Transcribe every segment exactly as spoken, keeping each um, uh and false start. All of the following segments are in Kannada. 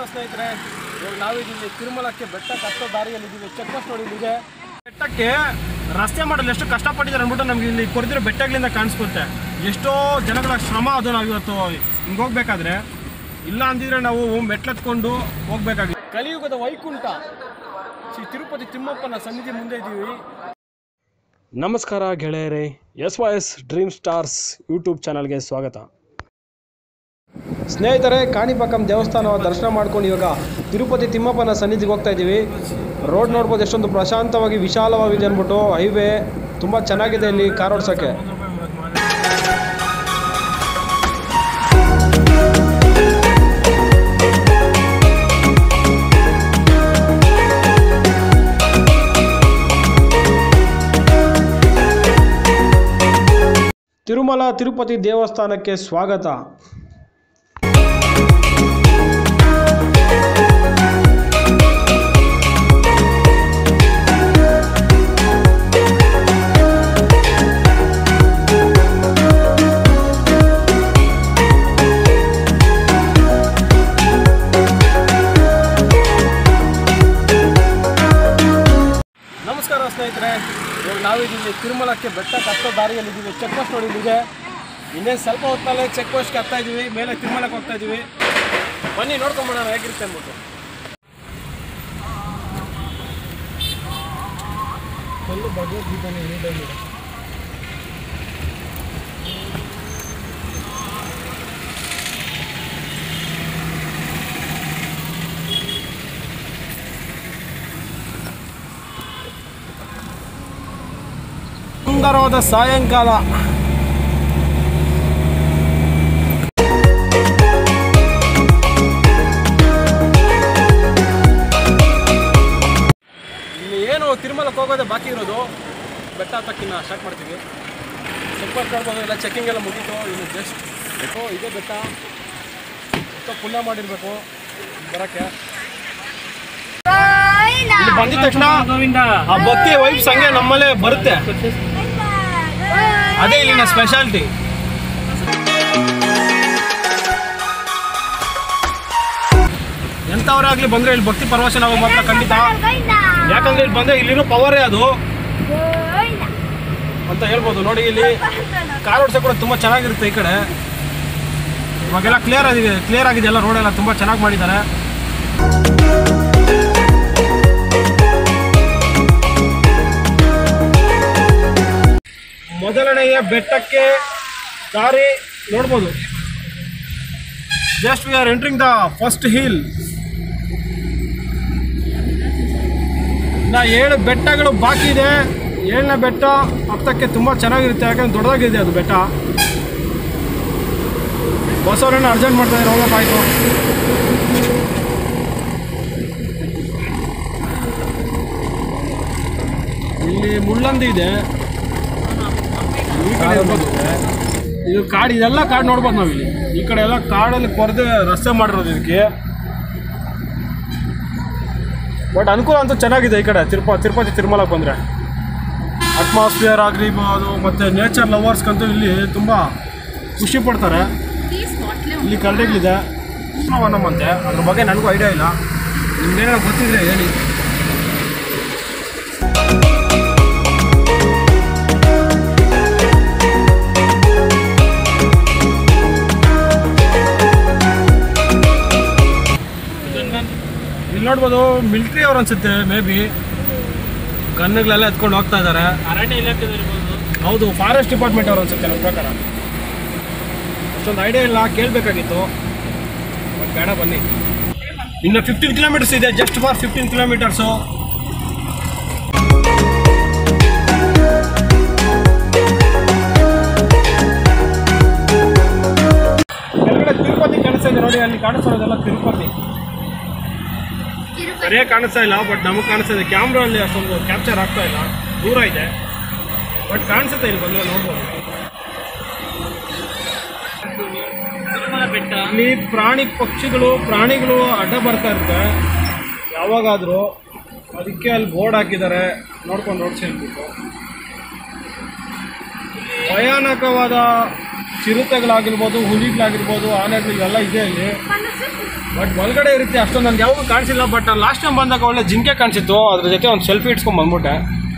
ಸ್ನೇಹಿತರೆ, ಇವಾಗ ನಾವಿದ್ದೀವಿ ತಿರುಮಲಕ್ಕೆ ಬೆಟ್ಟಕ್ಕೆ ಹತ್ತೋ ದಾರಿಯಲ್ಲಿದ್ದೀವಿ. ಚೆಕ್ ಪೋಸ್ಟ್ ನೋಡಿ ಇಲ್ಲಿದೆ. ಬೆಟ್ಟಕ್ಕೆ ರಸ್ತೆ ಮಾಡಲು ಎಷ್ಟು ಕಷ್ಟಪಟ್ಟಿದ್ದಾರೆ ಅಂದ್ಬಿಟ್ಟು ನಮ್ಗೆ ಇಲ್ಲಿ ಕೊರೆದಿರೋ ಬೆಟ್ಟಗಳಿಂದ ಕಾಣಿಸ್ಕೊತ್ತೆ. ಎಷ್ಟೋ ಜನಗಳ ಶ್ರಮ ಅದು. ನಾವು ಇವತ್ತು ಹಿಂಗೆ ಹೋಗ್ಬೇಕಾದ್ರೆ ಇಲ್ಲ ಅಂದಿದ್ರೆ ನಾವು ಮೆಟ್ಲೆತ್ಕೊಂಡು ಹೋಗ್ಬೇಕಾಗಿತ್ತು. ಕಲಿಯುಗದ ವೈಕುಂಠ ಶ್ರೀ ತಿರುಪತಿ ತಿಮ್ಮಪ್ಪನ ಸನ್ನಿಧಿ ಮುಂದೆ ಇದ್ದೀವಿ. ನಮಸ್ಕಾರ ಗೆಳೆಯರೇ, S Y S dream stars YouTube ಚಾನಲ್ಗೆ ಸ್ವಾಗತ. ಸ್ನೇಹಿತರೆ, ಕಾಣಿಪಾಕಂ ದೇವಸ್ಥಾನ ದರ್ಶನ ಮಾಡ್ಕೊಂಡು ಇವಾಗ ತಿರುಪತಿ ತಿಮ್ಮಪ್ಪನ ಸನ್ನಿಧಿಗೆ ಹೋಗ್ತಾ ಇದ್ದೀವಿ. ರೋಡ್ ನೋಡ್ಬೋದು ಎಷ್ಟೊಂದು ಪ್ರಶಾಂತವಾಗಿ ವಿಶಾಲವಾಗಿದೆ ಅಂದ್ಬಿಟ್ಟು. ಹೈವೇ ತುಂಬ ಚೆನ್ನಾಗಿದೆ ಇಲ್ಲಿ ಕಾರ್ ಓಡಿಸೋಕ್ಕೆ. ತಿರುಮಲ ತಿರುಪತಿ ದೇವಸ್ಥಾನಕ್ಕೆ ಸ್ವಾಗತ. ನಮಸ್ಕಾರ ಸ್ನೇಹಿತರೆ, ಇವಾಗ ನಾವಿದ್ದೀವಿ ತಿರುಮಲಕ್ಕೆ ಬೆಟ್ಟಕ್ಕೆ ಹತ್ತೋ ದಾರಿಯಲ್ಲಿದ್ದೀವಿ. ಚೆಕ್ ಪೋಸ್ಟ್ ನೋಡಿ ಇಲ್ಲಿದೆ. ಇನ್ನೇನು ಸ್ವಲ್ಪ ಹೊತ್ತಲ್ಲೇ ಚೆಕ್ ಪೋಸ್ಟ್ಗೆ ಹತ್ತಾ ಇದ್ದೀವಿ. ಮೇಲೆ ತಿರುಮಲಕ್ಕೆ ಹೋಗ್ತಾ ಇದ್ದೀವಿ. ಬನ್ನಿ ನೋಡ್ಕೊಂಬಿಡೋಣ ಹೇಗಿರುತ್ತೆ ಅಂದ್ಬಿಟ್ಟು. ಫುಲ್ಲು ಭಗವದ್ಗೀತಾನೆ ನೀಟಾಗಿದೆ. ಸುಂದರವಾದ ಸಾಯಂಕಾಲ. ಇನ್ನು ಏನು ತಿರುಮಲಕ್ಕೆ ಹೋಗೋದೇ ಬಾಕಿ ಇರೋದು. ಬೆಟ್ಟ ಹತ್ತಕ್ಕಿನ್ನ ಸ್ಟಾರ್ಟ್ ಮಾಡ್ತೀವಿ. ಚೆಕ್ ಪೋಸ್ಟ್ ಮಾಡ್ಬೋದು, ಎಲ್ಲ ಚೆಕ್ಕಿಂಗ್ ಎಲ್ಲ ಮುಗೀತು. ಇನ್ನು ಜಸ್ಟ್ ಬೇಕೋ ಇದೇ ಬೆಟ್ಟ ಸ್ವಲ್ಪ ಪುಣ್ಯ ಮಾಡಿರಬೇಕು ಬರೋಕ್ಕೆ. ಇಲ್ಲಿ ಬಂದಿದ ತಕ್ಷಣ ಆ ಭಕ್ತಿ ವೈಬ್ಸ್ ಹಂಗೆ ನಮ್ಮಲ್ಲೇ ಬರುತ್ತೆ. ಅದೇ ಇಲ್ಲಿನ ಸ್ಪೆಷಾಲಿಟಿ. ಎಂಥವ್ರೇ ಆಗಲಿ ಬಂದರೆ ಇಲ್ಲಿ ಭಕ್ತಿ ಪರವಶ ನಾವು ಮಾತ್ರ ಖಂಡಿತ. ಯಾಕಂದರೆ ಇಲ್ಲಿ ಬಂದರೆ ಇಲ್ಲಿರೋ ಪವರೇ ಅದು ಅಂತ ಹೇಳ್ಬೋದು. ನೋಡಿ ಇಲ್ಲಿ ಕಾರ್ ಓಡಿಸೋಕೆ ಕೂಡ ತುಂಬ ಚೆನ್ನಾಗಿರುತ್ತೆ. ಈ ಕಡೆ ಇವಾಗೆಲ್ಲ ಕ್ಲಿಯರ್ ಆಗಿದೆ ಕ್ಲಿಯರ್ ಆಗಿದೆ ಎಲ್ಲ ರೋಡೆಲ್ಲ ತುಂಬ ಚೆನ್ನಾಗಿ ಮಾಡಿದ್ದಾರೆ. ಮೊದಲನೆಯ ಬೆಟ್ಟಕ್ಕೆ ದಾರಿ ನೋಡ್ಬೋದು. Just we are entering the first hill. ಇನ್ನು ಏಳು ಬೆಟ್ಟಗಳು ಬಾಕಿ ಇದೆ. ಏಳನೇ ಬೆಟ್ಟ ಹತ್ತಕ್ಕೆ ತುಂಬ ಚೆನ್ನಾಗಿರುತ್ತೆ. ಯಾಕಂದ್ರೆ ದೊಡ್ಡದಾಗಿದೆ ಅದು ಬೆಟ್ಟ. ಬಸವರನ್ನ ಅರ್ಜೆಂಟ್ ಮಾಡ್ತಾ ಇದ್ದಾರೆ. ಹೋಗೋಕ್ಕಾಯ್ತು. ಇಲ್ಲಿ ಮುಳ್ಳಂದಿ ಇದೆ. ಈ ಕಡೆ ಇರ್ಬೋದು. ಇದು ಕಾಡು, ಇದೆಲ್ಲ ಕಾಡು ನೋಡ್ಬೋದು ನಾವಿಲ್ಲಿ. ಈ ಕಡೆ ಎಲ್ಲ ಕಾಡಲ್ಲಿ ಕೊರೆದು ರಸ್ತೆ ಮಾಡಿರೋದು ಇದಕ್ಕೆ. ಬಟ್ ಅನುಕೂಲ ಅಂತೂ ಚೆನ್ನಾಗಿದೆ ಈ ಕಡೆ ತಿರುಪ ತಿರುಪತಿ ತಿರುಮಲಕ್ಕೆ ಬಂದರೆ. ಅಟ್ಮಾಸ್ಫಿಯರ್ ಆಗಿರ್ಬೋದು ಮತ್ತು ನೇಚರ್ ಲವರ್ಸ್ಗಂತೂ ಇಲ್ಲಿ ತುಂಬ ಖುಷಿ ಪಡ್ತಾರೆ. ಇಲ್ಲಿ ಕರಡಿಗಳಿದೆ ನಮ್ಮಂತೆ. ಅದ್ರ ಬಗ್ಗೆ ನನಗೂ ಐಡಿಯಾ ಇಲ್ಲ. ನಿಮ್ಗೇನೋ ಗೊತ್ತಿದ್ರೆ ಹೇಳಿ. ಇಲ್ಲಿ ನೋಡ್ಬೋದು ಮಿಲಿಟ್ರಿ ಅವ್ರು ಅನ್ಸುತ್ತೆ. ಮೇ ಬಿ ಗನ್ನುಗಳೆಲ್ಲ ಎತ್ಕೊಂಡು ಹೋಗ್ತಾ ಇದ್ದಾರೆ. ಅರಣ್ಯ ಇಲಾಖೆ ಇರ್ಬೋದು. ಹೌದು, ಫಾರೆಸ್ಟ್ ಡಿಪಾರ್ಟ್ಮೆಂಟ್ ಅವ್ರು ಅನ್ಸುತ್ತೆ ನನ್ನ ಪ್ರಕಾರ. ಅಷ್ಟೊಂದು ಐಡಿಯಾ ಇಲ್ಲ, ಕೇಳಬೇಕಾಗಿತ್ತು. ಬಟ್ ಬೇಡ, ಬನ್ನಿ. ಇನ್ನು ಫಿಫ್ಟೀನ್ ಕಿಲೋಮೀಟರ್ಸ್ ಇದೆ. Just for fifteen kilometers. ಕೆಳಗಡೆ ತಿರುಪತಿ ಕಾಣಿಸ್ತಾ ಇದೆ ನೋಡಿ. ಅಲ್ಲಿ ಕಾಣಿಸೋದೆಲ್ಲ ತಿರುಪತಿ ಸರಿಯಾಗಿ ಕಾಣಿಸ್ತಾ ಇಲ್ಲ. ಬಟ್ ನಮಗೆ ಕಾಣಿಸ್ತಾ ಇದೆ. ಕ್ಯಾಮ್ರಾ ಅಲ್ಲಿ ಅಷ್ಟೊಂದು ಕ್ಯಾಪ್ಚರ್ ಆಗ್ತಾ ಇಲ್ಲ, ದೂರ ಇದೆ. ಬಟ್ ಕಾಣಿಸುತ್ತೆ ಇಲ್ಲಿ ಬಂದರೆ ನೋಡ್ಬೋದು. ಇಲ್ಲಿ ಪ್ರಾಣಿ ಪಕ್ಷಿಗಳು ಪ್ರಾಣಿಗಳು ಅಡ್ಡ ಬರ್ತಾ ಇರುತ್ತೆ ಯಾವಾಗಾದರೂ. ಅದಕ್ಕೆ ಅಲ್ಲಿ ಬೋರ್ಡ್ ಹಾಕಿದ್ದಾರೆ, ನೋಡ್ಕೊಂಡು ನೋಡ್ಸಿ ಅಂದ್ಬಿಟ್ಟು. ಭಯಾನಕವಾದ ಚಿರತೆಗಳಾಗಿರ್ಬೋದು, ಹುಲಿಗಳಾಗಿರ್ಬೋದು, ಆನೆಗಳು ಇವೆಲ್ಲ ಇದೆ ಇಲ್ಲಿ. ಬಟ್ ಒಳಗಡೆ ಇರುತ್ತೆ ಅಷ್ಟೊಂದು ನನಗೆ ಯಾವಾಗೂ ಕಾಣಿಸಿಲ್ಲ. ಬಟ್ ಲಾಸ್ಟ್ ಟೈಮ್ ಬಂದಾಗ ಒಳ್ಳೆ ಜಿಂಕೆ ಕಾಣಿಸಿತ್ತು, ಅದ್ರ ಜೊತೆ ಒಂದು ಸೆಲ್ಫಿ ಇಟ್ಸ್ಕೊಂಡು ಬಂದ್ಬಿಟ್ಟೆ.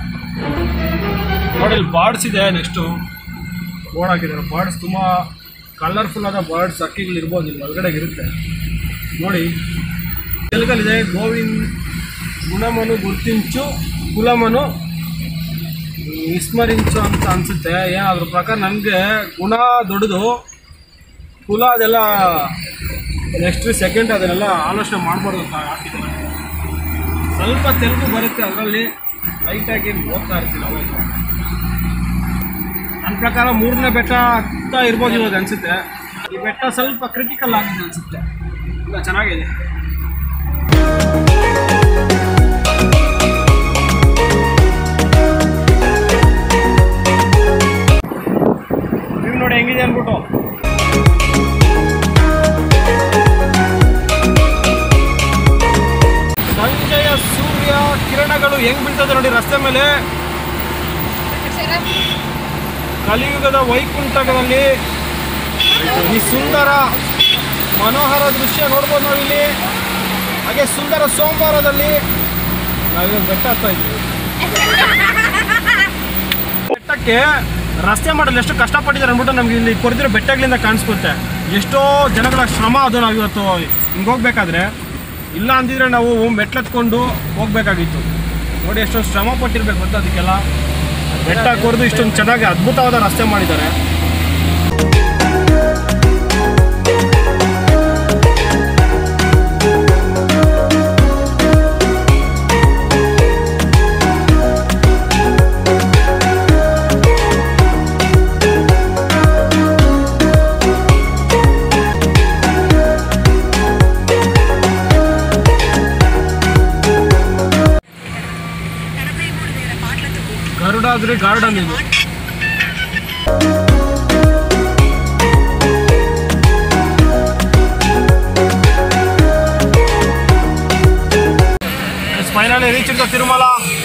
ನೋಡಿ ಇಲ್ಲಿ ಬರ್ಡ್ಸ್ ಇದೆ. ನೆಕ್ಸ್ಟು ಬೋರ್ಡ್ ಹಾಕಿದ್ದಾರೆ. ಬರ್ಡ್ಸ್ ತುಂಬ ಕಲರ್ಫುಲ್ ಆದ ಬರ್ಡ್ಸ್ ಹಕ್ಕಿಗಳಿರ್ಬೋದು ಇಲ್ಲಿ ಒಳಗಡೆ ಇರುತ್ತೆ ನೋಡಿ. ತೆಲುಗಲ್ಲಿದೆ ಗೋವಿಂದ್ ಗುಣಮನು ಗುರ್ತಿಂಚು ಕುಲಮನು ವಿಸ್ಮರಿಂಚು ಅಂತ ಅನಿಸುತ್ತೆ. ಏನು ಅದ್ರ ಪ್ರಕಾರ ನನಗೆ ಗುಣ ದೊಡ್ಡದು, ಕುಲ ಅದೆಲ್ಲ ನೆಕ್ಸ್ಟ್ ಸೆಕೆಂಡ್ ಅದನ್ನೆಲ್ಲ ಆಲೋಚನೆ ಮಾಡಬಾರ್ದು ಅಂತ ಹಾಕಿದ್ದಾರೆ. ಸ್ವಲ್ಪ ತೆಲುಗು ಬರುತ್ತೆ, ಅದರಲ್ಲಿ ಲೈಟಾಗಿ ಓದ್ತಾ ಇರ್ತೀನಿ ಅವಾಗ. ನನ್ನ ಪ್ರಕಾರ ಮೂರನೇ ಬೆಟ್ಟ ಹತ್ತಾ ಇರ್ಬೋದು ಇವಾಗ ಅನಿಸುತ್ತೆ. ಈ ಬೆಟ್ಟ ಸ್ವಲ್ಪ ಕ್ರಿಟಿಕಲ್ ಆಗಿದೆ ಅನಿಸುತ್ತೆ. ಇಲ್ಲ ಚೆನ್ನಾಗಿದೆ. ನೀವು ನೋಡಿ ಹೆಂಗಿದೆ ಅಂದ್ಬಿಟ್ಟು. ಸಂಜೆಯ ಸೂರ್ಯ ಕಿರಣಗಳು ಹೆಂಗ್ ಬೀಳ್ತದೆ ನೋಡಿ ರಸ್ತೆ ಮೇಲೆ. ಕಲಿಯುಗದ ವೈಕುಂಠದಲ್ಲಿ ಈ ಸುಂದರ ಮನೋಹರ ದೃಶ್ಯ ನೋಡ್ಬೋದು ನಾವು ಇಲ್ಲಿ. ಹಾಗೆ ಸುಂದರ ಸೋಮವಾರದಲ್ಲಿ ನಾವಿವಾಗ ಬೆಟ್ಟ ಹತ್ತಾ ಇದ್ದೀವಿ. ಬೆಟ್ಟಕ್ಕೆ ರಸ್ತೆ ಮಾಡಲು ಎಷ್ಟು ಕಷ್ಟಪಟ್ಟಿದ್ದಾರೆ ಅಂದ್ಬಿಟ್ಟು ನಮ್ಗೆ ಇಲ್ಲಿ ಕೊರೆದಿರೋ ಬೆಟ್ಟಗಳಿಂದ ಕಾಣಿಸ್ಕೊತ್ತೆ. ಎಷ್ಟೋ ಜನಗಳ ಶ್ರಮ ಅದು. ನಾವು ಇವತ್ತು ಹಿಂಗೆ ಹೋಗ್ಬೇಕಾದ್ರೆ ಇಲ್ಲ ಅಂದಿದ್ರೆ ನಾವು ಮೆಟ್ಲತ್ಕೊಂಡು ಹೋಗ್ಬೇಕಾಗಿತ್ತು. ನೋಡಿ ಎಷ್ಟೊಂದು ಶ್ರಮ ಪಟ್ಟಿರ್ಬೇಕು ಗೊತ್ತಾ ಅದಕ್ಕೆಲ್ಲ. ಬೆಟ್ಟ ಕೊರೆದು ಇಷ್ಟೊಂದು ಚೆನ್ನಾಗಿ ಅದ್ಭುತವಾದ ರಸ್ತೆ ಮಾಡಿದ್ದಾರೆ. ಗರುಡಾದ್ರಿ ಗಾರ್ಡನ್ ಇದು. ಫೈನಲಿ ರೀಚ್ ಇತ್ತು ತಿರುಮಲ.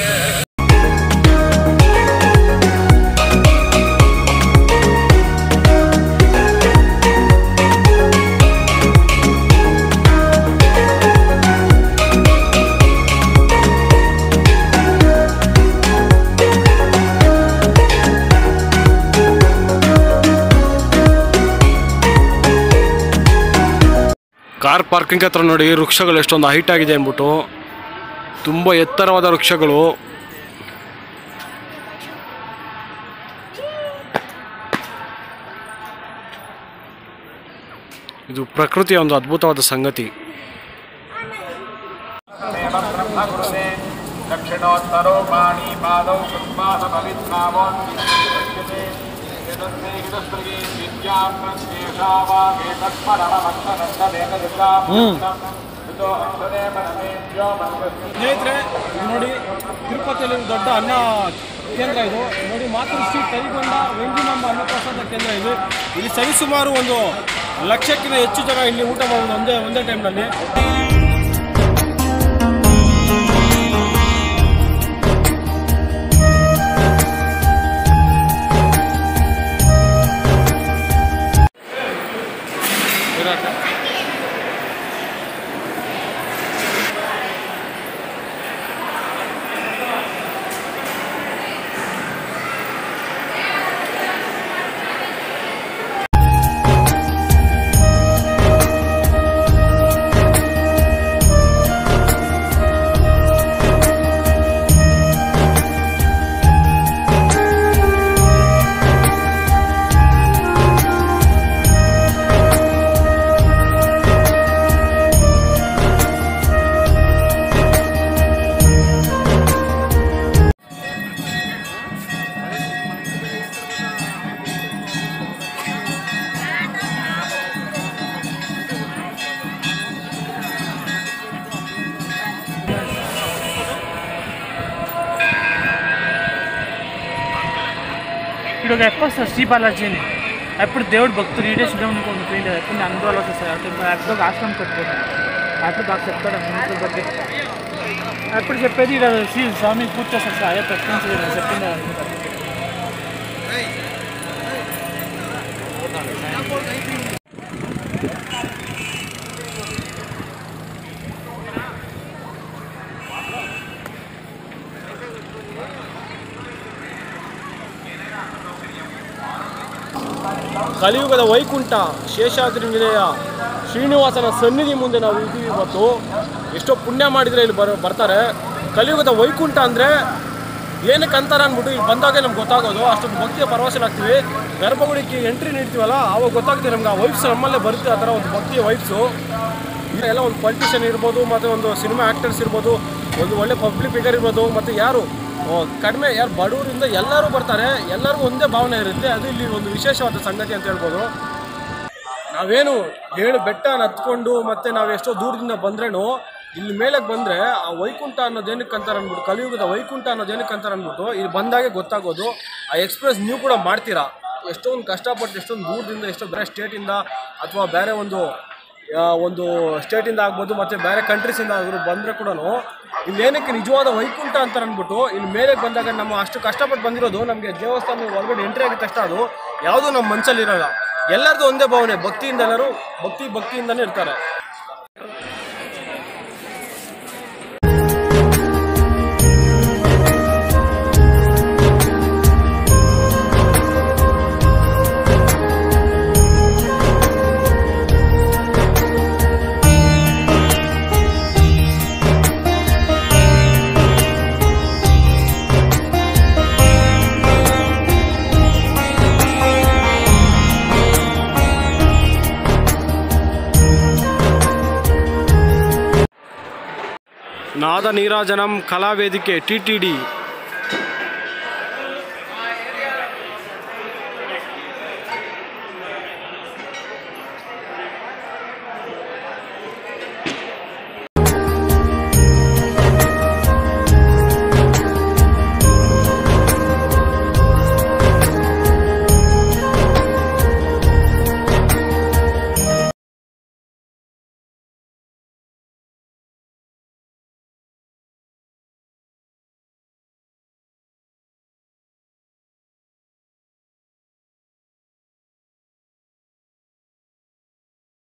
ಕಾರ್ ಪಾರ್ಕಿಂಗ್ ಹತ್ರ ನೋಡಿ ವೃಕ್ಷಗಳು ಎಷ್ಟೊಂದು ಹೈಟ್ ಆಗಿದೆ ಅಂದ್ಬಿಟ್ಟು. ತುಂಬ ಎತ್ತರವಾದ ವೃಕ್ಷಗಳು. ಇದು ಪ್ರಕೃತಿಯ ಒಂದು ಅದ್ಭುತವಾದ ಸಂಗತಿ. ಸ್ನೇಹಿತರೆ ನೋಡಿ, ತಿರುಪತಿಯಲ್ಲಿ ದೊಡ್ಡ ಅನ್ನ ಕೇಂದ್ರ ಇದು ನೋಡಿ. ಮಾತೃಶ್ರೀ ಕೈಗೊಂಡ ವೆಂಗಿನಮ್ಮ ಅನ್ನಪ್ರಸಾದ ಕೇಂದ್ರ ಇದು. ಇಲ್ಲಿ ಸರಿಸುಮಾರು ಒಂದು ಲಕ್ಷಕ್ಕಿಂತ ಹೆಚ್ಚು ಜನ ಇಲ್ಲಿ ಊಟ ಮಾಡೋದು ಒಂದೇ ಒಂದೇ ಟೈಮ್ನಲ್ಲಿ. ఇప్పుడు ఎక్కువ శ్రీ బాలాజీని ఎప్పుడు దేవుడు భక్తులు ఈడే శ్రీరామునికి ಒಂದು ಫ್ರೆಂಡ್ ಯಾಕಂದ್ರೆ ಅನುಭವ ಸರ್ అప్పుడు ఆశ్రమం కట్టుకోవడం అప్పుడు బాగా చెప్తాడు అన్నింటి ಬಗ್ಗೆ అప్పుడు చెప్పేది ఇక్కడ శ్రీ స్వామి పూజ చేస్తారు సార్ అయ్యా ప్రశ్నించలేదు చెప్పింది ಕಲಿಯುಗದ ವೈಕುಂಠ ಶೇಷಾದ್ರಿ ನಿಲಯ ಶ್ರೀನಿವಾಸನ ಸನ್ನಿಧಿ ಮುಂದೆ ನಾವು ಇದ್ದೀವಿ. ಇವತ್ತು ಎಷ್ಟೋ ಪುಣ್ಯ ಮಾಡಿದರೆ ಇಲ್ಲಿ ಬರ ಬರ್ತಾರೆ. ಕಲಿಯುಗದ ವೈಕುಂಠ ಅಂದರೆ ಏನಕ್ಕೆ ಅಂತಾರೆ ಅಂದ್ಬಿಟ್ಟು ಇಲ್ಲಿ ಬಂದಾಗೆ ನಮ್ಗೆ ಗೊತ್ತಾಗೋದು. ಅಷ್ಟೊಂದು ಭಕ್ತಿಯ ಪರವಶರಾಗ್ತೀವಿ. ಗರ್ಭಗುಡಿಗೆ ಎಂಟ್ರಿ ನೀಡ್ತೀವಲ್ಲ ಆವಾಗ ಗೊತ್ತಾಗ್ತೀವಿ ನಮ್ಗೆ ಆ ವೈಬ್ಸ್ ನಮ್ಮಲ್ಲೇ ಬರುತ್ತೆ. ಆ ಥರ ಒಂದು ಭಕ್ತಿಯ ವೈಬ್ಸು ಎಲ್ಲ ಒಂದು ಪೊಲಿಟಿಷಿಯನ್ ಇರ್ಬೋದು, ಮತ್ತು ಒಂದು ಸಿನಿಮಾ ಆ್ಯಕ್ಟರ್ಸ್ ಇರ್ಬೋದು, ಒಂದು ಒಳ್ಳೆ ಪಬ್ಲಿಕ್ ಫಿಗರ್ ಇರ್ಬೋದು, ಮತ್ತು ಯಾರು ಕಡಿಮೆ ಯಾರು ಬಡವರಿಂದ ಎಲ್ಲರೂ ಬರ್ತಾರೆ. ಎಲ್ಲರಿಗೂ ಒಂದೇ ಭಾವನೆ ಇರುತ್ತೆ. ಅದು ಇಲ್ಲಿ ಒಂದು ವಿಶೇಷವಾದ ಸಂಗತಿ ಅಂತ ಹೇಳ್ಬೋದು. ನಾವೇನು ಏಳು ಬೆಟ್ಟ ಹತ್ಕೊಂಡು ಮತ್ತು ನಾವು ಎಷ್ಟೋ ದೂರದಿಂದ ಬಂದ್ರೇನು ಇಲ್ಲಿ ಮೇಲಕ್ಕೆ ಬಂದರೆ ಆ ವೈಕುಂಠ ಅನ್ನೋದೇನಕ್ಕೆ ಅಂತಾರೆ ಅಂದ್ಬಿಟ್ಟು, ಕಲಿಯುಗದ ವೈಕುಂಠ ಅನ್ನೋದೇನಕ್ಕೆ ಅಂತಾರೆ ಅಂದ್ಬಿಟ್ಟು ಇಲ್ಲಿ ಬಂದಾಗೆ ಗೊತ್ತಾಗೋದು. ಆ ಎಕ್ಸ್ಪ್ರೆಸ್ ನೀವು ಕೂಡ ಮಾಡ್ತೀರಾ. ಎಷ್ಟೊಂದು ಕಷ್ಟಪಟ್ಟು ಎಷ್ಟೊಂದು ದೂರದಿಂದ, ಎಷ್ಟೋ ಬೇರೆ ಸ್ಟೇಟಿಂದ ಅಥವಾ ಬೇರೆ ಒಂದು ಒಂದು ಸ್ಟೇಟಿಂದ ಆಗ್ಬೋದು, ಮತ್ತು ಬೇರೆ ಕಂಟ್ರೀಸಿಂದ ಆದರೂ ಬಂದರೆ ಕೂಡ ಇಲ್ಲಿ ಏನಕ್ಕೆ ನಿಜವಾದ ವೈಕುಂಠ ಅಂತಾರೆ ಅಂದ್ಬಿಟ್ಟು ಇಲ್ಲಿ ಮೇಲೆ ಬಂದಾಗ ನಮ್ಮ ಅಷ್ಟು ಕಷ್ಟಪಟ್ಟು ಬಂದಿರೋದು ನಮಗೆ ದೇವಸ್ಥಾನ ಒಳಗಡೆ ಎಂಟ್ರಿ ಆಗಿದ ತಕ್ಷಣ ಅದು ಯಾವುದೂ ನಮ್ಮ ಮನಸ್ಸಲ್ಲಿರೋಲ್ಲ. ಎಲ್ಲರದು ಒಂದೇ ಭಾವನೆ, ಭಕ್ತಿಯಿಂದ ಎಲ್ಲರೂ ಭಕ್ತಿ ಭಕ್ತಿಯಿಂದನೇ ಇರ್ತಾರೆ. ನಾದ ನೀರಾಜನಂ ಕಲಾವೇದಿಕೆ ಟಿ ಟಿ ಡಿ.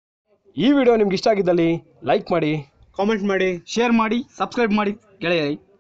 ಈ ವಿಡಿಯೋ ನಿಮ್ಗೆ ಇಷ್ಟ ಆಗಿದ್ದಲ್ಲಿ ಲೈಕ್ ಮಾಡಿ, ಕಾಮೆಂಟ್ ಮಾಡಿ, ಶೇರ್ ಮಾಡಿ, ಸಬ್ಸ್ಕ್ರೈಬ್ ಮಾಡಿ ಗೆಳೆಯರಿ.